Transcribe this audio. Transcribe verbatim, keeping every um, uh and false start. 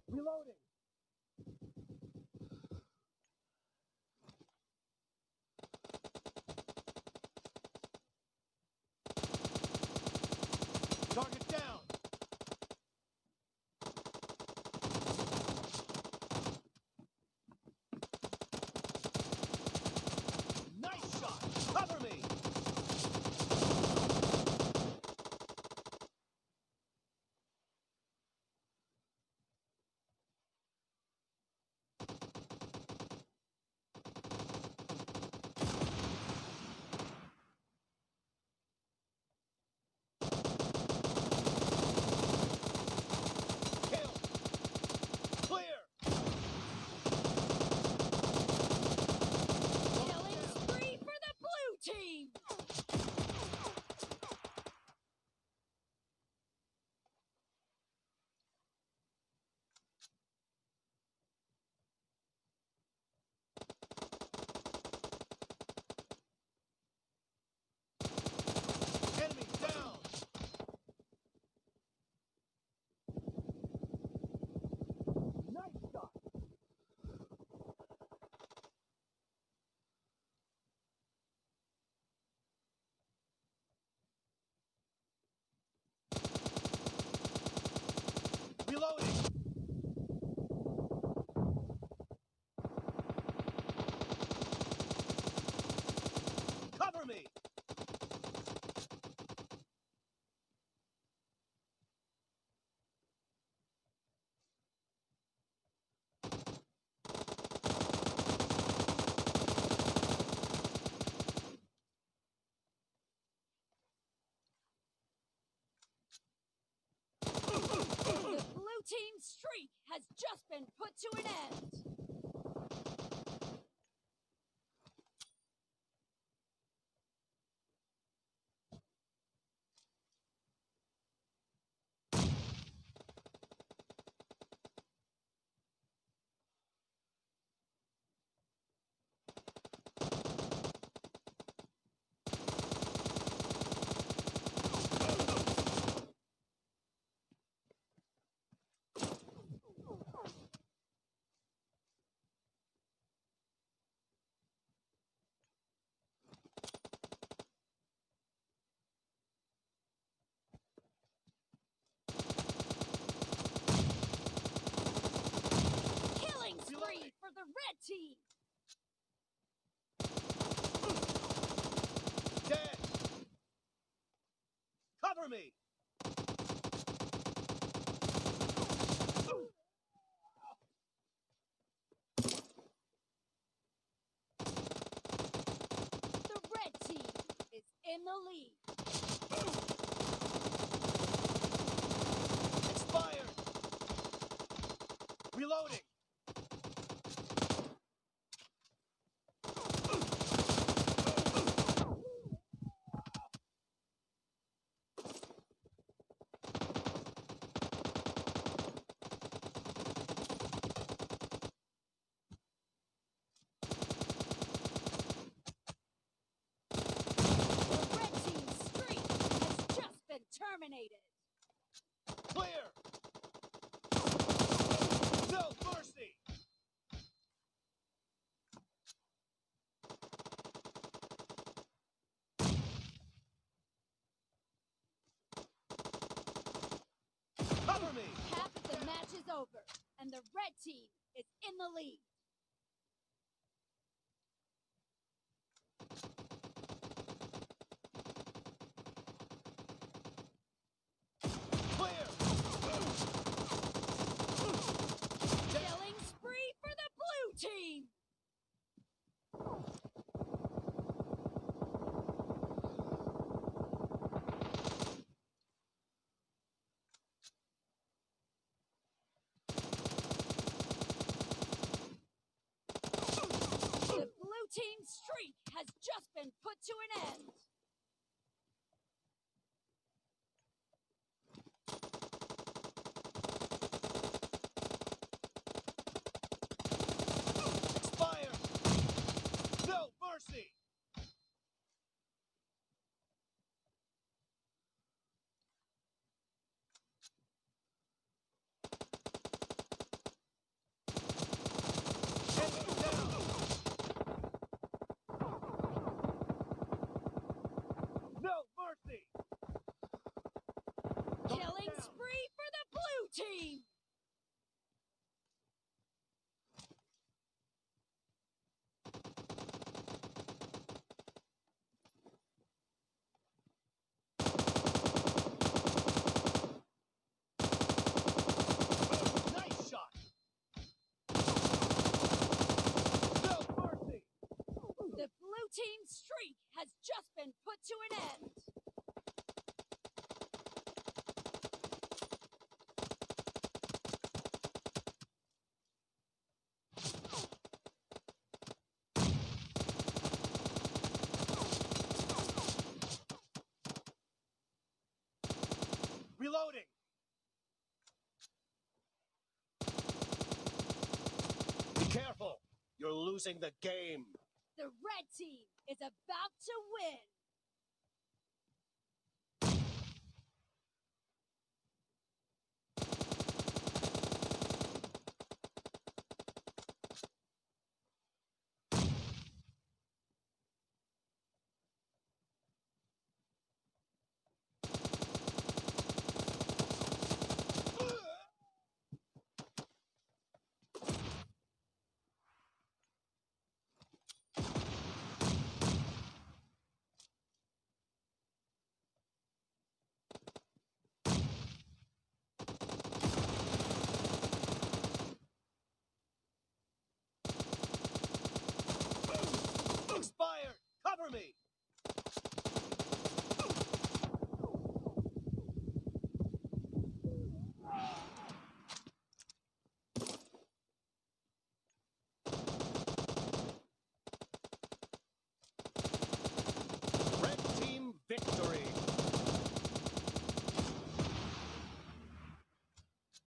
Reloading. Target down. Nice shot. Cover me. Reloading! Cover me! The blue team's streak has just been put to an end. Spree for the red team. Dead. Cover me. The red team is in the lead. Expired. Reloading. Terminated. Clear. No mercy. Cover me. Half of the match is over, and the red team is in the lead. Team! Killing spree for the blue team! Nice shot! No mercy! The blue team's streak has just been put to an end. Reloading! Be careful! You're losing the game! The red team is about to win. Expired! Cover me!